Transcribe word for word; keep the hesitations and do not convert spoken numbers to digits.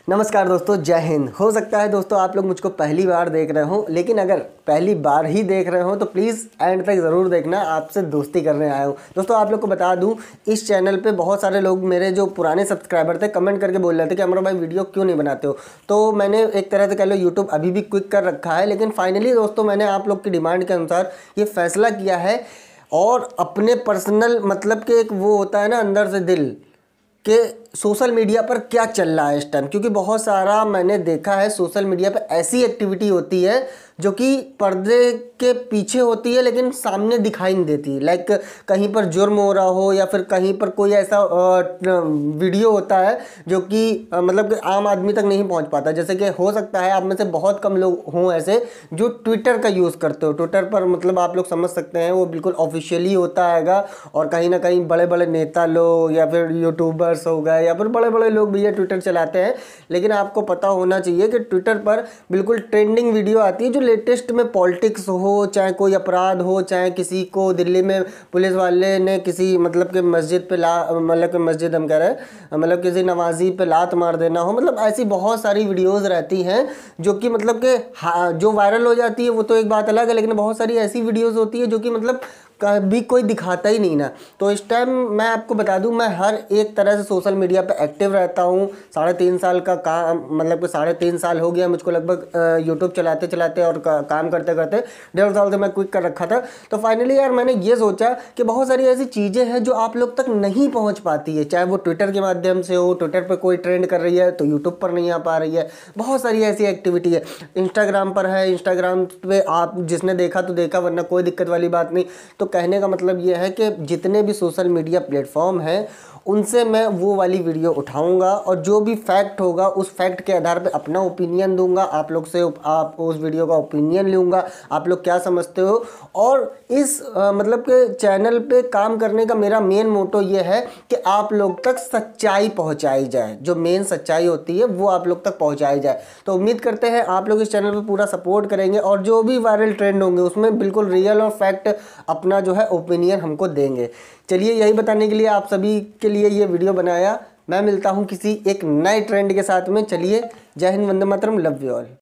नमस्कार दोस्तों, जय हिंद। हो सकता है दोस्तों आप लोग मुझको पहली बार देख रहे हो, लेकिन अगर पहली बार ही देख रहे हो तो प्लीज़ एंड तक ज़रूर देखना। आपसे दोस्ती करने आया हूँ। दोस्तों आप लोग को बता दूँ, इस चैनल पे बहुत सारे लोग मेरे जो पुराने सब्सक्राइबर थे कमेंट करके बोल रहे थे कि अमर भाई वीडियो क्यों नहीं बनाते हो। तो मैंने एक तरह से कह लो यूट्यूब अभी भी क्विक कर रखा है, लेकिन फाइनली दोस्तों मैंने आप लोग की डिमांड के अनुसार ये फैसला किया है और अपने पर्सनल मतलब कि एक वो होता है ना अंदर से दिल कि सोशल मीडिया पर क्या चल रहा है इस टाइम, क्योंकि बहुत सारा मैंने देखा है सोशल मीडिया पर ऐसी एक्टिविटी होती है जो कि पर्दे के पीछे होती है लेकिन सामने दिखाई नहीं देती। लाइक कहीं पर जुर्म हो रहा हो या फिर कहीं पर कोई ऐसा वीडियो होता है जो कि मतलब कि आम आदमी तक नहीं पहुंच पाता। जैसे कि हो सकता है आप में से बहुत कम लोग हों ऐसे जो ट्विटर का यूज़ करते हो। ट्विटर पर मतलब आप लोग समझ सकते हैं वो बिल्कुल ऑफिशियली होता हैगा और कहीं ना कहीं बड़े बड़े नेता लोग या फिर यूट्यूबर्स हो गए या फिर बड़े बड़े लोग भी ये ट्विटर चलाते हैं। लेकिन आपको पता होना चाहिए कि ट्विटर पर बिल्कुल ट्रेंडिंग वीडियो आती है जो लेटेस्ट में पॉलिटिक्स हो, चाहे कोई अपराध हो, चाहे किसी को दिल्ली में पुलिस वाले ने किसी मतलब कि मस्जिद पे ला मतलब कि मस्जिद हम कह रहे हैं मतलब किसी नमाजी पे लात मार देना हो। मतलब ऐसी बहुत सारी वीडियोस रहती हैं जो कि मतलब कि हाँ जो वायरल हो जाती है वो तो एक बात अलग है, लेकिन बहुत सारी ऐसी वीडियोस होती है जो कि मतलब कभी कोई दिखाता ही नहीं ना। तो इस टाइम मैं आपको बता दूं, मैं हर एक तरह से सोशल मीडिया पे एक्टिव रहता हूं। साढ़े तीन साल का काम मतलब कि साढ़े तीन साल हो गया मुझको लगभग यूट्यूब चलाते चलाते और का, काम करते करते डेढ़ साल से मैं क्विक कर रखा था। तो फाइनली यार मैंने ये सोचा कि बहुत सारी ऐसी चीज़ें हैं जो आप लोग तक नहीं पहुँच पाती है, चाहे वो ट्विटर के माध्यम से हो। ट्विटर पर कोई ट्रेंड कर रही है तो यूट्यूब पर नहीं आ पा रही है। बहुत सारी ऐसी एक्टिविटी है, इंस्टाग्राम पर है, इंस्टाग्राम पे आप जिसने देखा तो देखा, वरना कोई दिक्कत वाली बात नहीं। तो कहने का मतलब ये है कि जितने भी सोशल मीडिया प्लेटफॉर्म हैं उनसे मैं वो वाली वीडियो उठाऊंगा और जो भी फैक्ट होगा उस फैक्ट के आधार पे अपना ओपिनियन दूंगा। आप लोग से आप उस वीडियो का ओपिनियन लूँगा, आप लोग क्या समझते हो। और इस आ, मतलब के चैनल पे काम करने का मेरा मेन मोटो ये है कि आप लोग तक सच्चाई पहुँचाई जाए, जो मेन सच्चाई होती है वो आप लोग तक पहुँचाई जाए। तो उम्मीद करते हैं आप लोग इस चैनल पर पूरा सपोर्ट करेंगे और जो भी वायरल ट्रेंड होंगे उसमें बिल्कुल रियल और फैक्ट अपना जो है ओपिनियन हमको देंगे। चलिए यही बताने के लिए आप सभी के लिए ये वीडियो बनाया। मैं मिलता हूँ किसी एक नए ट्रेंड के साथ में। चलिए जय हिंद, वंदे मातरम, लव यू ऑल।